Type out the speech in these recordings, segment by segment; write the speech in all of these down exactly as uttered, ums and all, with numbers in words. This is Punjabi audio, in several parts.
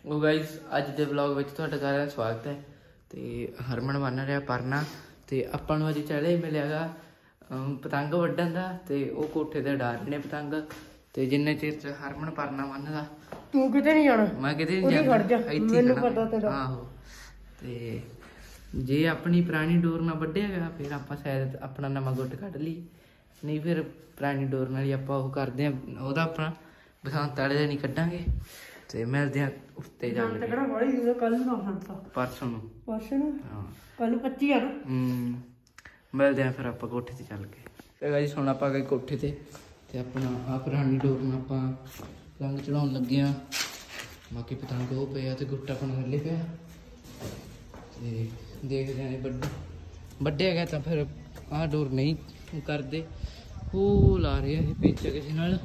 ਉਹ ਗਾਈਸ ਅੱਜ ਦੇ ਵਲੌਗ ਵਿੱਚ ਤੁਹਾਡਾ ਸਾਰਿਆਂ ਦਾ ਸਵਾਗਤ ਹੈ। ਤੇ ਹਰਮਨ ਬਣ ਰਿਹਾ ਪਰਨਾ ਤੇ ਆਪਾਂ ਨੂੰ ਅੱਜ ਚੈਲੰਜ ਮਿਲਿਆਗਾ ਪਤੰਗ ਵੱਢਣ ਦਾ ਤੇ ਉਹ ਕੋਠੇ ਤੇ ਉਡਾ ਰਹੇ ਨੇ ਪਤੰਗ ਤੇ ਜਿੰਨੇ ਚਿਰ ਚ ਹਰਮਨ ਪਰਨਾ ਬੰਨਦਾ ਤੂੰ ਕਿਤੇ ਨਹੀਂ ਜਾਣਾ ਮੈਂ ਕਿਤੇ ਨਹੀਂ ਜਾਣਾ ਮੈਨੂੰ ਪਤਾ ਤੇਰਾ। ਆਹੋ ਤੇ ਜੇ ਆਪਣੀ ਪੁਰਾਣੀ ਡੋਰ ਨਾਲ ਵੱਢਿਆਗਾ ਫਿਰ ਆਪਾਂ ਸ਼ਾਇਦ ਆਪਣਾ ਨਵਾਂ ਗੁੱਟ ਕੱਢ ਲਈ, ਨਹੀਂ ਫਿਰ ਪੁਰਾਣੀ ਡੋਰ ਨਾਲ ਹੀ ਆਪਾਂ ਉਹ ਕਰਦੇ ਹਾਂ ਉਹਦਾ ਆਪਣਾ ਬਸੰਤ ਵਾਲੇ ਦਿਨ ਹੀ ਕੱਢਾਂਗੇ ਤੇ ਮਿਲਦੇ ਆ ਉੱਤੇ ਜਾ ਕੇ ਕੱਲ ਨੂੰ ਪਰਸੋਂ ਨੂੰ ਪਰਸੋਂ ਨੂੰ ਹਾਂ ਕੱਲ ਪੱਚੀ ਆ ਨਾ ਹਮ ਮਿਲਦੇ ਆ ਫਿਰ ਆਪਾਂ ਕੋਠੇ ਤੇ ਚੱਲ ਕੇ। ਤੇ ਗਾਇਸ ਹੁਣ ਆਪਾਂ ਗਏ ਕੋਠੇ ਤੇ ਤੇ ਆਪਣਾ ਆਹ ਪੁਰਾਣੀ ਡੋਰ ਨੂੰ ਆਪਾਂ ਪਤੰਗ ਚੜਾਉਣ ਲੱਗੇ ਆ। ਬਾਕੀ ਪਤੰਗ ਉਹ ਪਿਆ ਤੇ ਗੁੱਟਾ ਆਪਣਾ ਥੱਲੇ ਪਿਆ ਤੇ ਦੇਖਦੇ ਆ ਵੱਡੇ ਵੱਡਿਆ ਗਿਆ ਤਾਂ ਫਿਰ ਆਹ ਡੋਰ ਨਹੀਂ ਕਰਦੇ ਉਹ ਲਾ ਰਹੇ ਆ ਇਹ ਪੇਚਾ ਕਿਸੇ ਨਾਲ।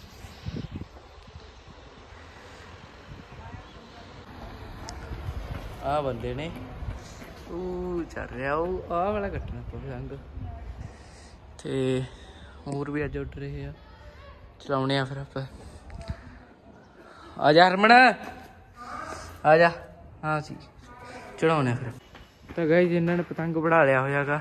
ਆਹ ਬੰਦੇ ਨੇ ਉਹ ਚੱਲ ਰਿਹਾ ਉਹ ਆਹ ਵਾਲਾ ਕੱਟਣਾ ਪਤੰਗ ਤੇ ਹੋਰ ਵੀ ਅੱਜ ਉੱਡ ਰਹੇ ਆ ਚਲਾਉਣੇ ਆ ਫਿਰ ਆਪਾਂ। ਆ ਜਾ ਹਰਮਨ ਆ ਜਾ ਹਾਂ ਸੀ ਚੜਾਉਣੇ ਫਿਰ। ਤਾਂ ਗਾਇਸ ਇਹਨਾਂ ਨੇ ਪਤੰਗ ਬਣਾ ਲਿਆ ਹੋਇਆਗਾ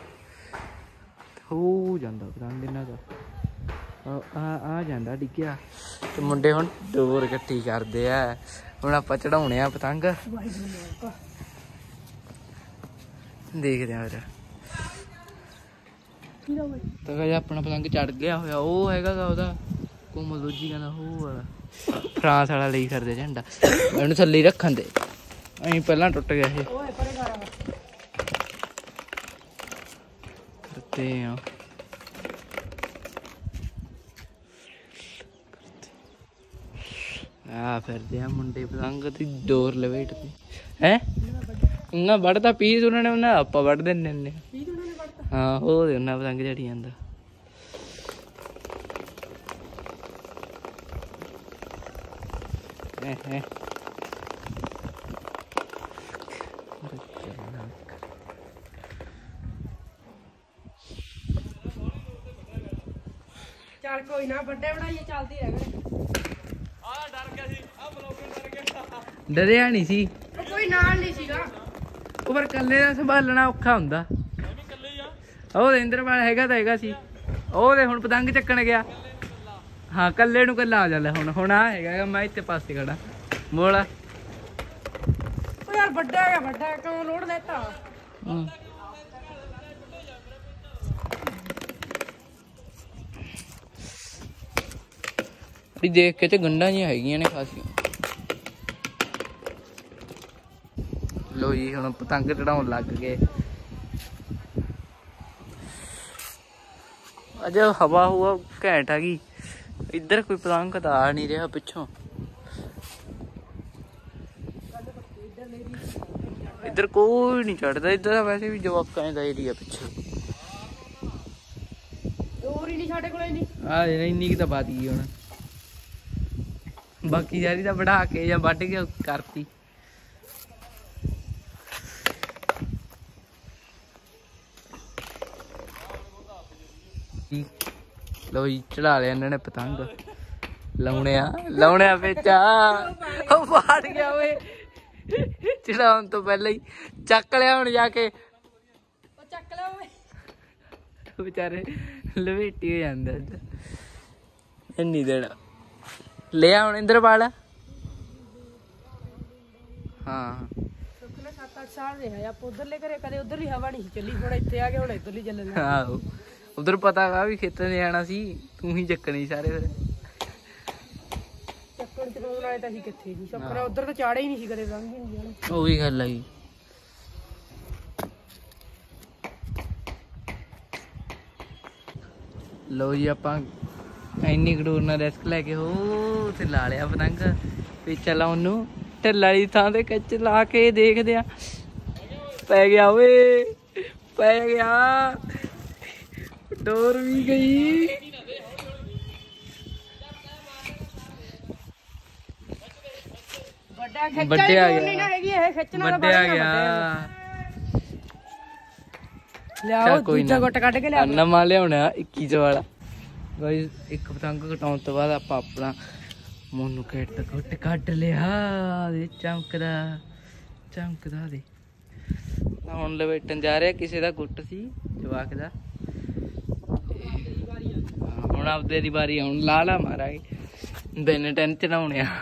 ਹੋ ਜਾਂਦਾ ਪਤੰਗ ਇਹਨਾਂ ਦਾ ਆ ਆ ਜਾਂਦਾ ਡਿੱਗਿਆ ਤੇ ਮੁੰਡੇ ਹੁਣ ਡੋਰ ਇਕੱਠੀ ਕਰਦੇ ਆ। ਹੁਣ ਆਪਾਂ ਚੜਾਉਣੇ ਆ ਪਤੰਗ ਦੇਖਦੇ ਆ ਫਿਰ। ਤਾਂ ਗਾਇਸ ਆਪਣਾ ਪਤੰਗ ਚੜ ਗਿਆ ਹੋਇਆ ਉਹ ਹੈਗਾ ਗਾ ਉਹਦਾ ਕੋਮਲ ਦੂਜੀ ਕਹਿੰਦਾ ਉਹ ਵਾਲਾ ਫਰਾਂਸ ਵਾਲਾ ਲਈ ਫਿਰਦੇ ਝੰਡਾ ਇਹਨੂੰ ਥੱਲੇ ਹੀ ਰੱਖਣ ਦੇ ਅਸੀਂ ਪਹਿਲਾਂ ਟੁੱਟ ਗਿਆ ਇਹ ਕਰਤੇ ਆ। ਆ ਫਿਰਦੇ ਆ ਮੁੰਡੇ ਪਤੰਗ ਦੀ ਡੋਰ ਲਵੇਟਦੇ ਹੈ ਇਹਨਾਂ ਵੱਢਦਾ ਪੀਸ ਉਹਨਾਂ ਨੇ ਉਹਨਾਂ ਆਪਾਂ ਵੱਢ ਦਿੰਦੇ ਨੇ ਹਾਂ ਉਹ ਦੇ ਉਹਨਾਂ ਪਤੰਗ ਝੜੀ ਜਾਂਦਾ। ਚੱਲ ਕੋਈ ਨਾ ਵੱਡੇ ਬਣਾਈਏ ਚੱਲਦੀ ਰਹਿ ਗਏ। ਆ ਡਰ ਗਿਆ ਸੀ ਆ ਬਲੌਗਰ ਡਰ ਗਿਆ ਡਰਿਆ ਨਹੀਂ ਸੀ ਕੋਈ ਨਾਲ ਨਹੀਂ ਸੀਗਾ ਉਹ ਪਰ ਕੱਲੇ ਦਾ ਸੰਭਾਲਣਾ ਔਖਾ ਹੁੰਦਾ। ਮੈਂ ਵੀ ਇਕੱਲੇ ਹੀ ਆ ਉਹ ਇੰਦਰਪਾਲ ਹੈਗਾ ਤਾਂ ਹੈਗਾ ਸੀ ਉਹ ਤੇ ਹੁਣ ਪਤੰਗ ਚੱਕਣ ਗਿਆ ਹਾਂ ਕੱਲੇ ਨੂੰ ਕੱਲਾ ਆ ਜਾਂਦਾ ਹੁਣ ਹੁਣ ਆ ਹੈਗਾ ਮੈਂ ਇੱਥੇ ਪਾਸੇ ਖੜਾ ਬੋਲ। ਉਹ ਯਾਰ ਵੱਡਾ ਹੈਗਾ ਵੱਡਾ ਕਿਉਂ ਲੋੜ ਲੈਤਾ ਵੀ ਦੇਖ ਕੇ ਤੇ ਗੰਢਾਂ ਜਿਹੀਆਂ ਹੈਗੀਆਂ ਨੇ ਖਾਸੀਆਂ। ਲੋ ਜੀ ਹੁਣ ਪਤੰਗ ਚੜਾਉਣ ਲੱਗ ਗਏ। ਅਜੇ ਹਵਾ ਹੁਆ ਘੈਂਟ ਆ ਗਈ ਇੱਧਰ ਕੋਈ ਪਤੰਗ ਤਾਂ ਆ ਨਹੀਂ ਰਿਹਾ ਪਿੱਛੋਂ ਇੱਧਰ ਕੋਈ ਨਹੀਂ ਚੜਦਾ ਇੱਧਰ ਵੈਸੇ ਵੀ ਜਵਾਕਾਂ ਦਾ ਏਰੀਆ ਪਿੱਛੇ ਹੋਰ ਹੀ ਨਹੀਂ ਸਾਡੇ ਕੋਲ ਨਹੀਂ ਆ ਇੰਨੀ ਕੁ ਤਾਂ ਬਾਤ ਗਈ ਹੁਣ ਬਾਕੀ ਯਾਰੀ ਤਾਂ ਵੜਾ ਕੇ ਜਾਂ ਵੱਢ ਕੇ ਕਰਤੀ। ਲੋ ਜੀ ਚੜਾ ਲਿਆ ਇਹਨਾਂ ਨੇ ਪਤੰਗ ਲਾਉਣੇ ਆ ਲਾਉਣੇ ਆ ਵਿੱਚ ਉਹ ਫਾੜ ਗਿਆ ਓਏ ਚੜਾਉਣ ਤੋਂ ਪਹਿਲਾਂ ਹੀ ਚੱਕ ਲਿਆ ਹੁਣ ਜਾ ਕੇ ਉਹ ਚੱਕ ਲਿਆ ਓਏ ਵਿਚਾਰੇ ਲਵੇਟੀ ਹੋ ਜਾਂਦਾ ਇੰਨੀ ਦੇਰ ਲਿਆ ਹੁਣ ਇੰਦਰਪਾਲ ਹਾਂ ਸੁਖਨੇ ਸੱਤ ਅੱਠ ਸਾਲ ਰਿਹਾ ਆਪਾਂ ਉਧਰਲੇ ਘਰੇ ਕਦੇ ਉਧਰਲੀ ਹਵਾ ਨਹੀਂ ਚੱਲੀ ਹੁਣ ਇੱਥੇ ਆ ਕੇ ਹੁਣ ਇੱਧਰਲੀ ਚੱਲਣ ਆਹੋ ਉਧਰ ਪਤਾ ਗਾ ਵੀ ਖੇਤਾਂ ਨੇ ਆਣਾ ਸੀ ਤੂੰ ਹੀ ਚੱਕਣੀ ਸਾਰੇ ਫਿਰ ਚੱਕਣ ਚਲਾਉਣ ਆਏ ਤਾਂ ਅਸੀਂ ਕਿੱਥੇ ਸੀ ਚੱਕਣਾ ਉਧਰ ਤਾਂ ਚਾੜੇ ਹੀ ਨਹੀਂ ਸੀ ਕਦੇ ਲੰਘ ਹੀ ਨਹੀਂ ਜਾਣਾ ਉਹ ਵੀ ਗੱਲ ਆਈ। ਲੋ ਜੀ ਆਪਾਂ ਇੰਨੀ ਕਡੂਰ ਨਾਲ ਰਿਸਕ ਲੈ ਕੇ ਹੋ ਤੇ ਲਾ ਲਿਆ ਪਤੰਗ ਪੇਚਾ ਲਾਉਣ ਨੂੰ ਢਿੱਲ ਵਾਲੀ ਥਾਂ ਤੇ ਕੱਚ ਲਾ ਕੇ ਦੇਖਦੇ ਆ ਪੈ ਗਿਆ ਓਏ ਪੈ ਗਿਆ ਡੋਰ ਵੀ ਗਈ ਵੱਡਾ ਖਿੱਚਾ ਵੱਡੇ ਆ ਨਹੀਂ ਨਾ ਹੈਗੀ ਇਹ ਖਿੱਚਣਾ ਤਾਂ ਵੱਡੇ ਆ ਗਿਆ ਲਿਆਓ ਦੂਜਾ ਗੁੱਟ ਕੱਢ ਕੇ ਲਿਆ ਨਵਾਂ ਲਿਆਉਣਾ ਇੱਕੀ ਸੌ ਵਾਲਾ ਗਾਇਸ ਇੱਕ ਪਤੰਗ ਕਟਾਉਣ ਤੋਂ ਬਾਅਦ ਆਪਾਂ ਆਪਣਾ ਮੋਨੂ ਕੈਟ ਦਾ ਗੁੱਟ ਕੱਢ ਲਿਆ ਦੇ ਚਮਕਦਾ ਚਮਕਦਾ ਦੇ ਹੁਣ ਲਵੇਟਣ ਜਾ ਰਿਹਾ ਕਿਸੇ ਦਾ ਗੁੱਟ ਸੀ ਜਵਾਕ ਦਾ ਹੁਣ ਆਪਦੇ ਦੀ ਵਾਰੀ ਹੁਣ ਲਾ ਲਾ ਮਾਰਾਂਗੇ ਦਿਨ ਟੈਨ ਚੜਾਉਣੇ ਆ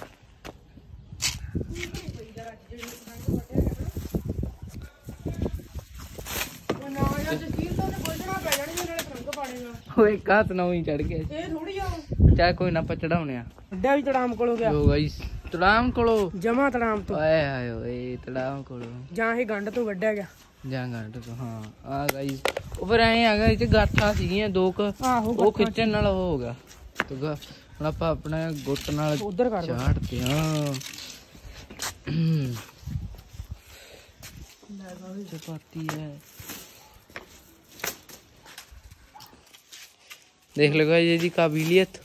ਓਏ ਕਾਤ ਨਾ ਹੀ ਚੜ ਗਿਆ ਇਹ ਥੋੜੀ ਆ ਚਾ ਕੋਈ ਨਾ ਆਪਾਂ ਚੜਾਉਣੇ ਆ ਵੱਡਾ ਵੀ ਤੜਾਮ ਕੋਲੋਂ ਗਿਆ ਲੋ ਗਾਇਸ ਤੜਾਮ ਕੋਲੋਂ ਜਮਾ ਤੜਾਮ ਤੋਂ ਆਏ ਹਾਏ ਓਏ ਤੜਾਮ ਕੋਲੋਂ ਜਾਂ ਇਹ ਗੰਢ ਤੋਂ ਵੱਡਿਆ ਗਿਆ ਜਾਂ ਗੰਢ ਤੋਂ ਹਾਂ ਆ ਗਾਇਸ ਉਹ ਫਿਰ ਐ ਆ ਗਿਆ ਇਹ ਗਾਠਾਂ ਸੀਗੀਆਂ ਦੋ ਕ ਉਹ ਖਿੱਚਣ ਨਾਲ ਹੋ ਗਿਆ ਤੇ ਹੁਣ ਆਪਾਂ ਆਪਣਾ ਗੁੱਟ ਨਾਲ ਉਧਰ ਕਰ ਚਾੜਦੇ ਹਾਂ चपाती है देख लो ये जी काबिलियत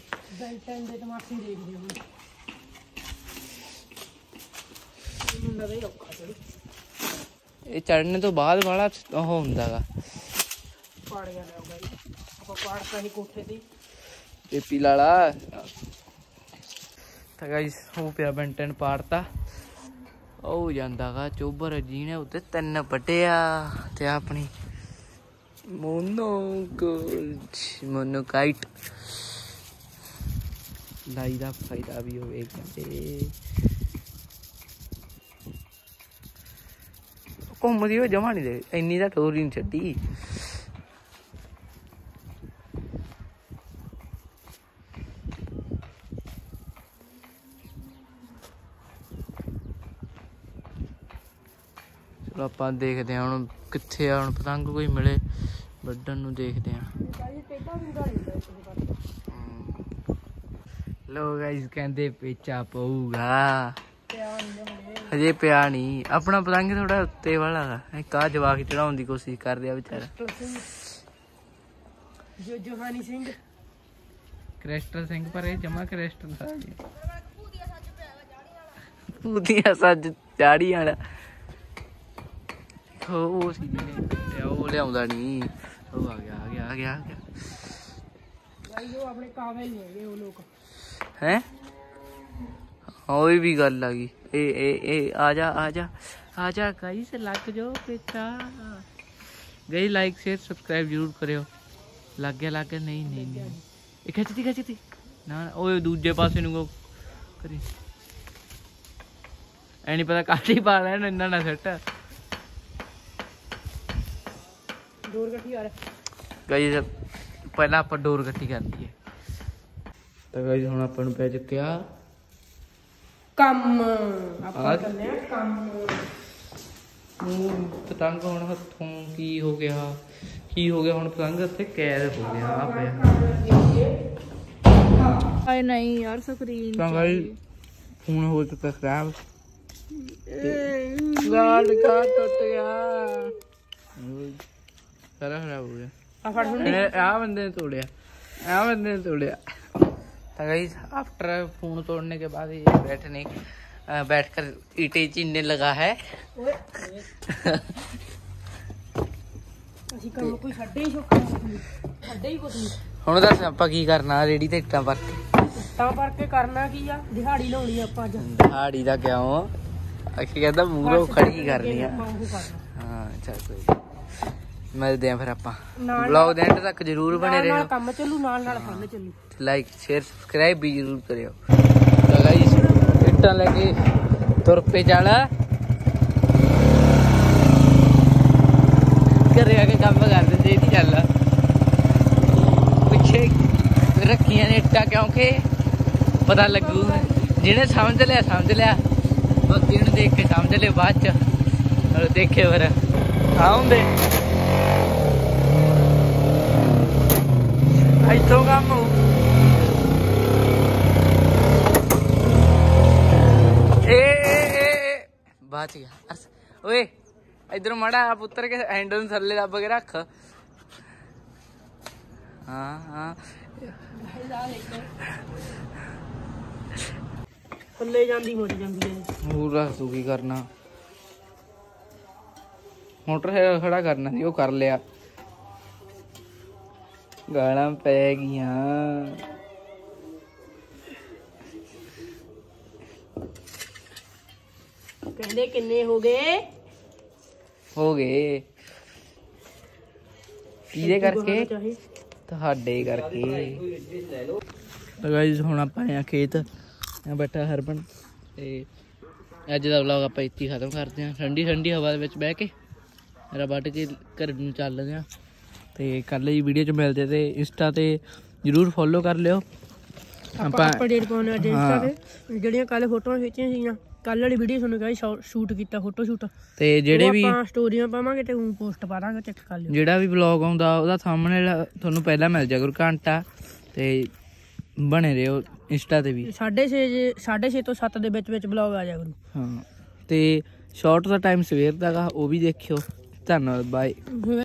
ये चढ़ने तो बाद वाला ਉਹ ਹੁੰਦਾ ਗਾ ਪਾੜ ਗਿਆ ਲੈ ਗਾਈ ਆਪਾਂ ਪਾੜਤਾ ਹੀ ਕੋਠੇ ਤੇ ਪੇਪੀ ਲਾਲਾ ਤਾਂ ਗਾਇਸ ਉਹ ਪਿਆ ਬੈਂਟਨ ਪਾੜਤਾ ਉਹ ਜਾਂਦਾ ਗਾ ਚੋਬਰ ਜਿਹਨੇ ਉੱਤੇ ਤਿੰਨ ਵੱਢਿਆ ਤੇ ਆਪਣੀ ਮੋਨੋ ਮੋਨੋਕਾਈਟ ਲਾਈ ਦਾ ਫਾਇਦਾ ਵੀ ਹੋਵੇ ਕਹਿੰਦੇ ਘੁੰਮਦੀ ਉਹ ਜਮਾ ਨਹੀਂ ਦੇ ਇੰਨੀ ਦਾ ਟੋਰ ਹੀ ਨਹੀਂ ਛੱਡੀ ਚਲੋ ਆਪਾਂ ਦੇਖਦੇ ਹਾਂ ਹੁਣ ਕਿੱਥੇ ਆ ਹੁਣ ਪਤੰਗ ਕੋਈ ਮਿਲੇ ਵੱਢਣ ਨੂੰ ਦੇਖਦੇ ਹਾਂ ਲੋ ਗਾਇਸ ਕਹਿੰਦੇ ਪੇਚਾ ਪਊਗਾ ਹਜੇ ਪਿਆ ਨਹੀਂ ਆਪਣਾ ਪਤੰਗ ਥੋੜਾ ਉੱਤੇ ਵਾਲਾ ਹੈ ਕਾ ਜਵਾਕ ਚੜਾਉਣ ਦੀ ਕੋਸ਼ਿਸ਼ ਕਰ ਰਿਹਾ ਵਿਚਾਰਾ ਜੋ ਜੋਹਾਨੀ ਸਿੰਘ ਕ੍ਰਿਸਟਲ ਸਿੰਘ ਪਰ ਇਹ ਜਮਾ ਕ੍ਰਿਸਟਲ ਦਾ ਪੂਤੀਆਂ ਸੱਜ ਚਾੜੀ ਵਾਲਾ ਉਹ ਸੀ ਜਿਹਨੇ ਉਹ ਲਿਆਉਂਦਾ ਨਹੀਂ ਉਹ ਆ ਗਿਆ ਆ ਗਿਆ ਆ ਗਿਆ ਆ ਗਿਆ ਭਾਈ ਉਹ ਆਪਣੇ ਕਾਵੇ ਹੀ ਹੈਗੇ ਉਹ ਲੋਕ ਹੈ ਉਹ ਵੀ ਗੱਲ ਆ ਗਈ ਇਹ ਇਹ ਇਹ ਆ ਜਾ ਆ ਜਾ ਆ ਜਾ ਗਾਇਸ ਲੱਗ ਜਾਓ ਪੇਚਾ ਗਈ ਲਾਈਕ ਸ਼ੇਅਰ ਸਬਸਕ੍ਰਾਈਬ ਜ਼ਰੂਰ ਕਰਿਓ ਲੱਗ ਗਿਆ ਲੱਗ ਗਿਆ ਨਹੀਂ ਨਹੀਂ ਨਹੀਂ ਇਹ ਖਿੱਚਦੀ ਖਿੱਚਦੀ ਨਾ ਉਹ ਦੂਜੇ ਪਾਸੇ ਨੂੰ ਕਰੀ ਐ ਨਹੀਂ ਪਤਾ ਕਾਟੀ ਪਾ ਲੈਣ ਇੰਨਾ ਨਾ ਸੱਟ ਡੋਰ ਇਕੱਠੀ ਆ ਰਿਹਾ ਗਾਇਸ ਪਹਿਲਾਂ ਆਪਾਂ ਡੋਰ ਇਕੱਠੀ ਕਰ ਲਈਏ ਤਾਂ ਗਾਇਸ ਹੁਣ ਆਪਾਂ ਨੂੰ ਪੈ ਚੁੱਕਿਆ ਕੰਮ ਆਪਾਂ ਕਰਨੇ ਆ ਕੰਮ ਉਹ ਪਤੰਗ ਹੁਣ ਹੱਥੋਂ ਕੀ ਹੋ ਗਿਆ ਕੀ ਹੋ ਗਿਆ ਹੁਣ ਪਤੰਗ ਉੱਤੇ ਕੈਦ ਹੋ ਗਿਆ ਆ ਪਿਆ ਆਏ ਨਹੀਂ ਯਾਰ ਸਕਰੀਨ ਤਾਂ ਗਾਇਸ ਫੋਨ ਹੋ ਚੁੱਕਾ ਖਰਾਬ ਗਾਲ ਕਾ ਟੁੱਟ ਗਿਆ ਸਾਰਾ ਖਰਾਬ ਹੋ ਗਿਆ ਆ ਫੜ ਹੁਣ ਆ ਬੰਦੇ ਨੇ ਤੋੜਿਆ ਆ ਬੰਦੇ ਨੇ ਤੋੜਿਆ तो गाइस आफ्टर फोन तोड़ने के बाद ये बैठने बैठकर ईंटें चीनने लगा है ਹੁਣ ਦੱਸ ਆਪਾਂ ਕੀ ਕਰਨਾ ਰੇੜੀ ਤੇ ਇੱਟਾਂ ਭਰ ਕੇ ਇੱਟਾਂ ਭਰ ਕੇ ਕਰਨਾ ਕੀ ਆ ਦਿਹਾੜੀ ਲਾਉਣੀ ਆਪਾਂ ਅੱਜ ਦਿਹਾੜੀ ਦਾ ਕਿਉਂ ਅਖੀ ਕਹਿੰਦਾ ਮੂਰੋਂ ਖੜੀ ਕਰਨੀ ਆ ਹਾਂ ਚੱਲ ਕੋਈ ਮਿਲਦੇ ਆ ਫਿਰ ਆਪਾਂ ਵਲੌਗ ਦੇ ਐਂਡ ਤੱਕ ਜਰੂਰ ਬਣੇ ਰਹੋ ਕੰਮ ਚੱਲੂ ਨਾਲ ਨਾਲ ਫਨ ਚੱਲੂ ਲਾਈਕ ਸ਼ੇਅਰ ਸਬਸਕ੍ਰਾਈਬ ਵੀ ਜਰੂਰ ਕਰਿਓ ਤਾਂ ਗਾਇਸ ਇੱਟਾਂ ਲੈ ਕੇ ਤੁਰ ਪੇ ਚੱਲ ਘਰੇ ਆ ਕੇ ਕੰਮ ਕਰ ਦਿੰਦੇ ਇਹਦੀ ਚੱਲ ਪਿੱਛੇ ਰੱਖੀਆਂ ਨੇ ਇੱਟਾਂ ਕਿਉਂਕਿ ਪਤਾ ਲੱਗੂ ਜਿਹਨੇ ਸਮਝ ਲਿਆ ਸਮਝ ਲਿਆ ਬਾਕੀ ਉਹਨੇ ਦੇਖ ਕੇ ਸਮਝ ਲਿਆ ਬਾਅਦ ਚ ਦੇਖੇ ਫਿਰ ਆਉਂਦੇ ਇੱਥੋਂ ਕੰਮ ਬਚ ਗਿਆ ਓਏ ਇਧਰ ਮਾੜਾ ਪੁੱਤਰ ਕੇ ਹੈਂਡਲ ਨੂੰ ਥੱਲੇ ਦੱਬ ਕੇ ਰੱਖ ਹਾਂ ਹਾਂ ਥੱਲੇ ਜਾਂਦੀ ਮੁੜ ਜਾਂਦੀ ਹੈ ਹੋਰ ਰੱਖ ਤੂੰ ਕੀ ਕਰਨਾ ਮੋਟਰ ਖੜਾ ਕਰਨਾ ਸੀ ਉਹ ਕਰ ਲਿਆ ਗਾਲਾਂ ਪੈ ਗਈਆਂ ਕਹਿੰਦੇ ਕਿੰਨੇ ਹੋ ਗਏ ਹੋ ਗਏ ਕਿਹਦੇ ਕਰਕੇ ਤੁਹਾਡੇ ਕਰਕੇ। ਤਾਂ ਗਾਇਸ ਹੁਣ ਆਪਾਂ ਆਏ ਆ ਖੇਤ, ਆ ਬੈਠਾ ਹਰਬਨ ਤੇ ਅੱਜ ਦਾ ਵਲੌਗ ਆਪਾਂ ਇੱਥੇ ਖਤਮ ਕਰਦੇ ਹਾਂ। ਠੰਡੀ ਠੰਡੀ ਹਵਾ ਦੇ ਵਿੱਚ ਬਹਿ ਕੇ ਮੇਰਾ ਵੱਢ ਕੇ ਘਰ ਨੂੰ ਚੱਲਦੇ ਹਾਂ ਤੇ ਕੱਲ ਦੀ ਵੀਡੀਓ 'ਚ ਮਿਲਦੇ ਤੇ ਇੰਸਟਾ ਤੇ ਜ਼ਰੂਰ ਫੋਲੋ ਕਰ ਲਿਓ। ਆਪਾਂ ਅਪਡੇਟ ਪਾਉਣੇ ਅੱਜ ਇੰਸਟਾ ਤੇ ਜਿਹੜੀਆਂ ਕੱਲ ਫੋਟੋਆਂ ਖਿੱਚੀਆਂ ਸੀਗੀਆਂ, ਕੱਲ ਵਾਲੀ ਵੀਡੀਓ ਤੁਹਾਨੂੰ ਕਹੀ ਸ਼ੂਟ ਕੀਤਾ ਫੋਟੋ ਸ਼ੂਟ, ਤੇ ਜਿਹੜੇ ਵੀ ਆਪਾਂ ਸਟੋਰੀਆਂ ਪਾਵਾਂਗੇ ਤੇ ਉਹ ਪੋਸਟ ਪਾ ਦਾਂਗੇ, ਚੈੱਕ ਕਰ ਲਿਓ। ਜਿਹੜਾ ਵੀ ਵਲੌਗ ਆਉਂਦਾ ਉਹਦਾ ਥੰਬਨੇਲ ਤੁਹਾਨੂੰ ਪਹਿਲਾਂ ਮਿਲ ਜਾ ਕਰੂ ਘੰਟਾ ਤੇ ਬਣੇ ਰਹੋ ਇੰਸਟਾ ਤੇ ਵੀ। ਸਾਢੇ ਛੇ ਸਾਢੇ ਛੇ ਤੋਂ ਸੱਤ ਦੇ ਵਿੱਚ ਵਿੱਚ ਵਲੌਗ ਆ ਜਾ ਕਰੂ। ਹਾਂ ਤੇ ਸ਼ਾਰਟ ਦਾ ਟਾਈਮ ਸਵੇਰ ਦਾ ਗਾ, ਉਹ ਵੀ ਦੇਖਿਓ। ਧੰਨਵਾਦ, ਬਾਏ।